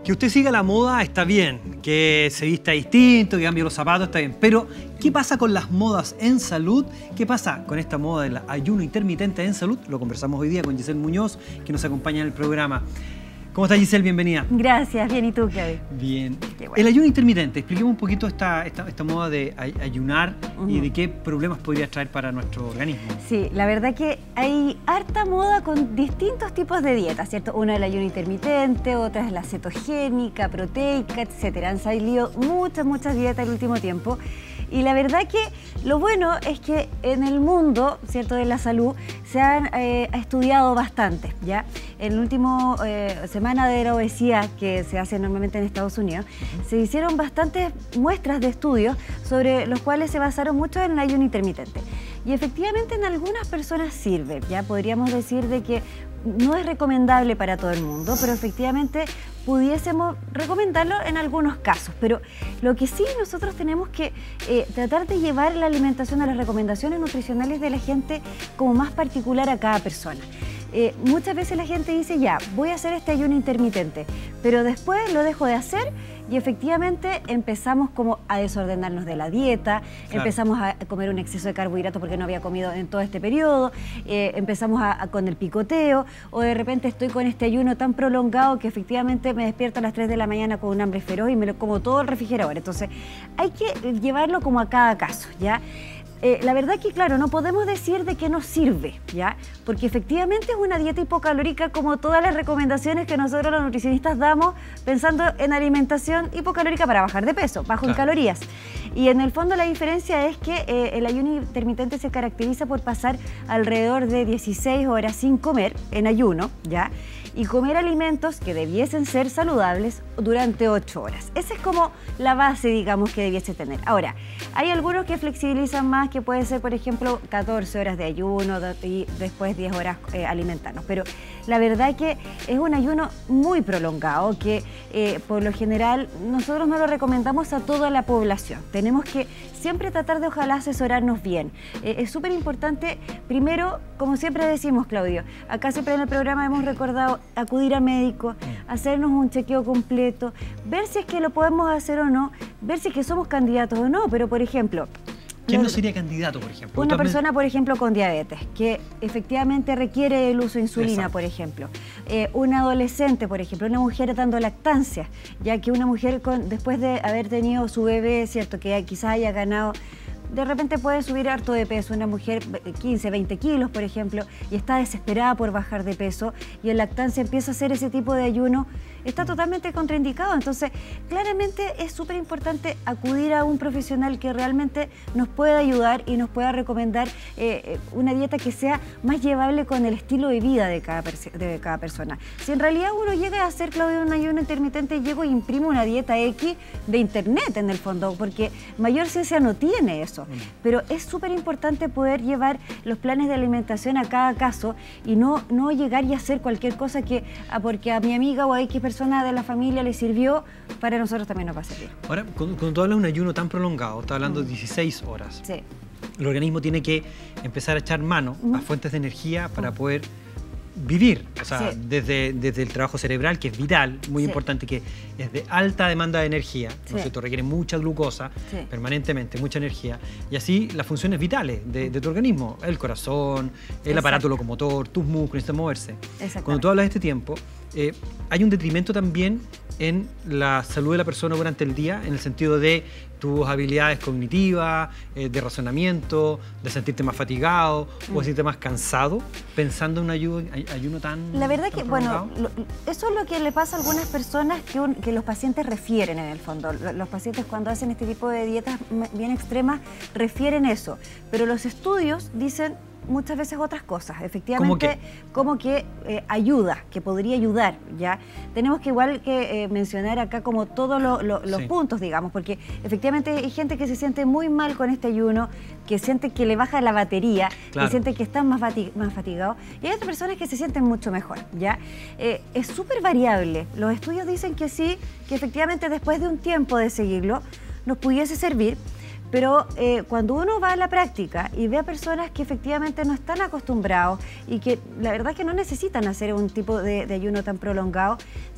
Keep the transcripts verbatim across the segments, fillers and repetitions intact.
Que usted siga la moda está bien, que se vista distinto, que cambie los zapatos está bien, pero ¿qué pasa con las modas en salud? ¿Qué pasa con esta moda del ayuno intermitente en salud? Lo conversamos hoy día con Giselle Muñoz, que nos acompaña en el programa. ¿Cómo está, Giselle? Bienvenida. Gracias, bien. ¿Y tú, Claudio? Bien. Bueno. El ayuno intermitente, expliquemos un poquito esta, esta, esta moda de ay ayunar uh-huh. y de qué problemas podría traer para nuestro organismo. Sí, la verdad que hay harta moda con distintos tipos de dietas, ¿cierto? Una es el ayuno intermitente, otra es la cetogénica, proteica, etcétera. Han salido muchas, muchas dietas en el último tiempo. Y la verdad que lo bueno es que en el mundo, ¿cierto?, de la salud se han eh, estudiado bastante, ¿ya? En la última eh, semana de la obesidad que se hace normalmente en Estados Unidos, uh-huh. se hicieron bastantes muestras de estudios sobre los cuales se basaron mucho en el ayuno intermitente. Y efectivamente en algunas personas sirve, ¿ya? Podríamos decir de que no es recomendable para todo el mundo, pero efectivamente pudiésemos recomendarlo en algunos casos. Pero lo que sí nosotros tenemos que eh, tratar de llevar la alimentación a las recomendaciones nutricionales de la gente como más particular a cada persona. Eh, muchas veces la gente dice, ya, voy a hacer este ayuno intermitente, pero después lo dejo de hacer y efectivamente empezamos como a desordenarnos de la dieta, claro. empezamos a comer un exceso de carbohidratos porque no había comido en todo este periodo, eh, empezamos a, a, con el picoteo, o de repente estoy con este ayuno tan prolongado que efectivamente me despierto a las tres de la mañana con un hambre feroz y me lo como todo el refrigerador. Entonces hay que llevarlo como a cada caso, ¿ya? Eh, la verdad que, claro, no podemos decir de qué nos sirve, ¿ya? Porque efectivamente es una dieta hipocalórica como todas las recomendaciones que nosotros los nutricionistas damos pensando en alimentación hipocalórica para bajar de peso, bajo claro. en calorías. Y en el fondo la diferencia es que eh, el ayuno intermitente se caracteriza por pasar alrededor de dieciséis horas sin comer en ayuno, ¿ya? Y comer alimentos que debiesen ser saludables durante ocho horas. Esa es como la base, digamos, que debiese tener. Ahora, hay algunos que flexibilizan más, que puede ser, por ejemplo, catorce horas de ayuno y después diez horas eh, alimentarnos. Pero la verdad que es un ayuno muy prolongado, que eh, por lo general nosotros no lo recomendamos a toda la población. Tenemos que siempre tratar de, ojalá, asesorarnos bien. Eh, es súper importante, primero, como siempre decimos, Claudio, acá siempre en el programa hemos recordado acudir al médico, hacernos un chequeo completo, ver si es que lo podemos hacer o no, ver si es que somos candidatos o no, pero por ejemplo... ¿Quién no sería candidato, por ejemplo? Una persona, por ejemplo, con diabetes, que efectivamente requiere el uso de insulina, Exacto. por ejemplo. Eh, un adolescente, por ejemplo, una mujer dando lactancia, ya que una mujer con, después de haber tenido su bebé, ¿cierto?, que quizás haya ganado... De repente puede subir harto de peso, una mujer quince, veinte kilos, por ejemplo, y está desesperada por bajar de peso, y en lactancia empieza a hacer ese tipo de ayuno, está totalmente contraindicado. Entonces, claramente es súper importante acudir a un profesional que realmente nos pueda ayudar y nos pueda recomendar eh, una dieta que sea más llevable con el estilo de vida de cada, de cada persona. Si en realidad uno llega a hacer, Claudio, un ayuno intermitente, llego e imprimo una dieta X de internet en el fondo, porque mayor ciencia no tiene eso. Pero es súper importante poder llevar los planes de alimentación a cada caso y no, no llegar y hacer cualquier cosa que, porque a mi amiga o a X persona de la familia le sirvió, para nosotros también nos va a servir. Ahora, cuando, cuando tú hablas de un ayuno tan prolongado, estás hablando de dieciséis horas. Sí. El organismo tiene que empezar a echar mano uh-huh. a fuentes de energía para uh-huh. poder vivir, o sea, sí. desde, desde el trabajo cerebral, que es vital, muy sí. importante, que es de alta demanda de energía, sí. ¿no es cierto? Requiere mucha glucosa, sí. permanentemente, mucha energía, y así las funciones vitales de, de tu organismo, el corazón, el Exacto. aparato locomotor, tus músculos, necesitan moverse. Cuando tú hablas de este tiempo, eh, hay un detrimento también en la salud de la persona durante el día, en el sentido de tus habilidades cognitivas, eh, de razonamiento, de sentirte más fatigado mm. o de sentirte más cansado, pensando en un ayuno, ayuno tan La verdad tan que, bueno, lo, eso es lo que le pasa a algunas personas que, un, que los pacientes refieren en el fondo. Los pacientes cuando hacen este tipo de dietas bien extremas refieren eso, pero los estudios dicen muchas veces otras cosas, efectivamente, como que eh, ayuda, que podría ayudar, ¿ya? Tenemos que igual que eh, mencionar acá como todos lo, lo, los sí. puntos, digamos, porque efectivamente hay gente que se siente muy mal con este ayuno, que siente que le baja la batería, claro. que siente que están más, fatig más fatigados, y hay otras personas que se sienten mucho mejor, ¿ya? Eh, es súper variable, los estudios dicen que sí, que efectivamente después de un tiempo de seguirlo, nos pudiese servir. Pero eh, cuando uno va a la práctica y ve a personas que efectivamente no están acostumbrados y que la verdad que no necesitan hacer un tipo de, de ayuno tan prolongado,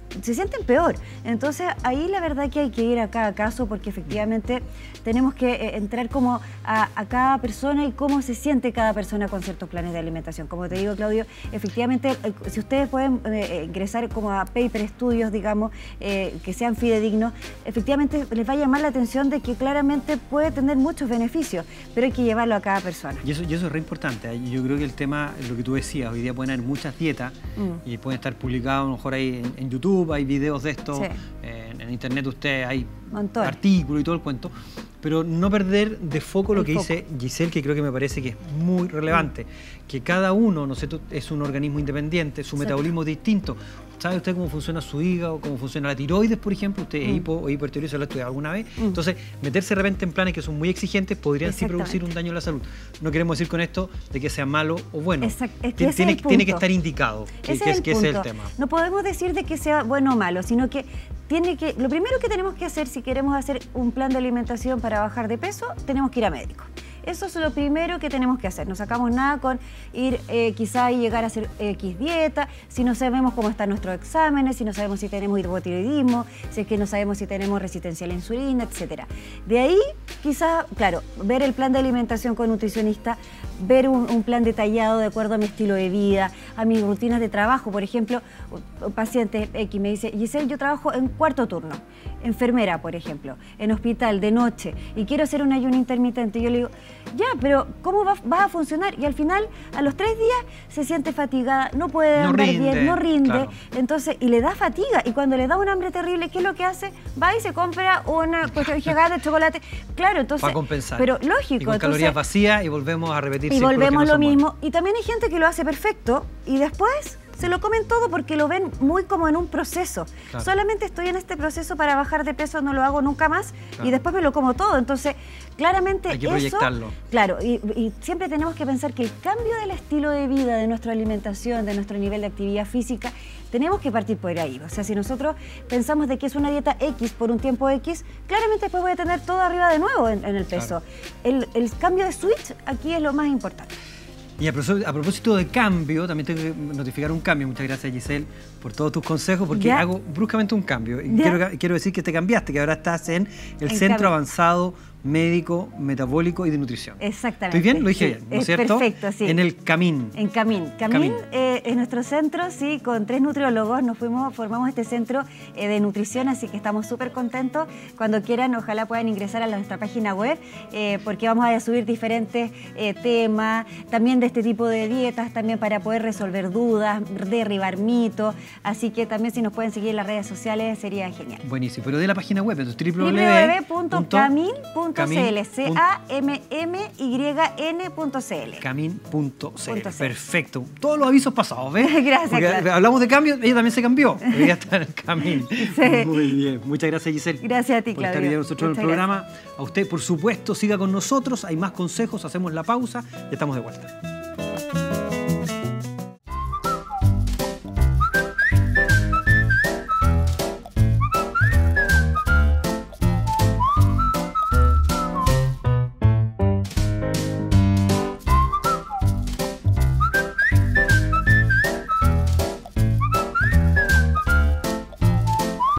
se sienten peor. Entonces ahí la verdad que hay que ir a cada caso porque efectivamente tenemos que eh, entrar como a, a cada persona y cómo se siente cada persona con ciertos planes de alimentación. Como te digo, Claudio, efectivamente, eh, si ustedes pueden eh, ingresar como a paper estudios, digamos, eh, que sean fidedignos, efectivamente les va a llamar la atención de que claramente puede tener muchos beneficios, pero hay que llevarlo a cada persona. Y eso, y eso es re importante. Yo creo que el tema, lo que tú decías, hoy día pueden haber muchas dietas mm. y pueden estar publicados a lo mejor ahí en, en YouTube, hay videos de esto, sí. en, en internet usted hay Montón. artículos y todo el cuento, pero no perder de foco el lo que foco. dice Giselle, que creo que me parece que es muy relevante, mm. que cada uno, no sé, es un organismo independiente, su sí. metabolismo es distinto. ¿Sabe usted cómo funciona su hígado, cómo funciona la tiroides, por ejemplo? Usted es mm. hipo o hipertiroidismo, ¿lo ha estudiado alguna vez? Mm. Entonces, meterse de repente en planes que son muy exigentes podrían sí producir un daño a la salud. No queremos decir con esto de que sea malo o bueno. Exacto. Es que tiene, es tiene que estar indicado, que, ese que, es, el que ese es el tema. No podemos decir de que sea bueno o malo, sino que tiene que, lo primero que tenemos que hacer si queremos hacer un plan de alimentación para bajar de peso, tenemos que ir a médico. Eso es lo primero que tenemos que hacer. No sacamos nada con ir eh, quizá y llegar a hacer X dieta, si no sabemos cómo están nuestros exámenes, si no sabemos si tenemos hipotiroidismo, si es que no sabemos si tenemos resistencia a la insulina, etcétera. De ahí, quizá, claro, ver el plan de alimentación con nutricionista, ver un, un plan detallado de acuerdo a mi estilo de vida, a mis rutinas de trabajo. Por ejemplo, un paciente X me dice, Giselle, yo trabajo en cuarto turno, enfermera, por ejemplo, en hospital, de noche, y quiero hacer un ayuno intermitente. Y yo le digo, ya, pero ¿cómo va, va a funcionar? Y al final, a los tres días, se siente fatigada, no puede no andar rinde, bien, no rinde, claro. Entonces, y le da fatiga, y cuando le da un hambre terrible, ¿qué es lo que hace? Va y se compra una cuestión gigante de chocolate, claro, entonces... Para compensar. Pero lógico. Y con entonces, calorías vacías y volvemos a repetir. Y volvemos no lo mismo, buenos. Y también hay gente que lo hace perfecto, y después... se lo comen todo porque lo ven muy como en un proceso. Claro. Solamente estoy en este proceso para bajar de peso, no lo hago nunca más, claro. Y después me lo como todo. Entonces, claramente hay que eso... proyectarlo. Claro, y, y siempre tenemos que pensar que el cambio del estilo de vida, de nuestra alimentación, de nuestro nivel de actividad física, tenemos que partir por ahí. O sea, si nosotros pensamos de que es una dieta X por un tiempo X, claramente después voy a tener todo arriba de nuevo en, en el peso. Claro. El, el cambio de switch aquí es lo más importante. Y a propósito de cambio, también tengo que notificar un cambio. Muchas gracias, Giselle, por todos tus consejos, porque ¿ya? hago bruscamente un cambio. Y quiero, quiero decir que te cambiaste, que ahora estás en el en Centro cambio. Avanzado Médico, Metabólico y de Nutrición. Exactamente. ¿Estoy bien? Lo dije sí, bien, ¿no es cierto? Perfecto, sí. En el Camín. En Camín. Camín eh, es nuestro centro, sí, con tres nutriólogos. Nos fuimos, formamos este centro eh, de nutrición, así que estamos súper contentos. Cuando quieran, ojalá puedan ingresar a nuestra página web, eh, porque vamos a subir diferentes eh, temas, también de este tipo de dietas, también para poder resolver dudas, derribar mitos. Así que también si nos pueden seguir en las redes sociales sería genial. Buenísimo. Pero de la página web, entonces w w w punto camin punto c l. C A M M Y N punto C L. Camin punto C L. Perfecto. Todos los avisos pasados, ¿ves? Gracias, Porque claro. hablamos de cambio, ella también se cambió. Ella está en el Camín. Sí. Muy bien. Muchas gracias, Giselle. Gracias a ti, por Claudio. estar hoy día con nosotros en el programa. Gracias. A usted, por supuesto, siga con nosotros. Hay más consejos. Hacemos la pausa y estamos de vuelta.